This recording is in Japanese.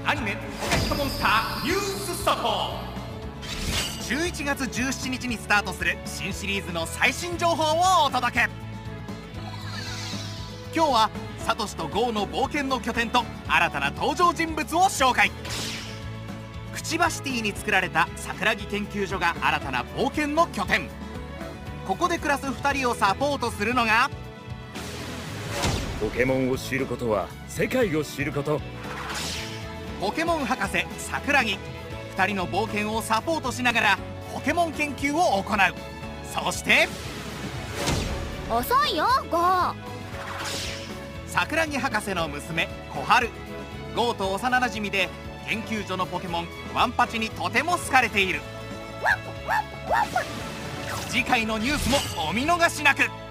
アニメ「ポケットモンスターニュース速報」11月17日にスタートする新シリーズの最新情報をお届け。今日はサトシとゴーの冒険の拠点と新たな登場人物を紹介。クチバシティに作られた桜木研究所が新たな冒険の拠点。ここで暮らす2人をサポートするのがポケモンを知ることは世界を知ること。 ポケモン博士桜木。2人の冒険をサポートしながらポケモン研究を行う。そして遅いよゴー。 桜木博士の娘小春。ゴーと幼なじみで研究所のポケモンワンパチにとても好かれている。次回のニュースもお見逃しなく。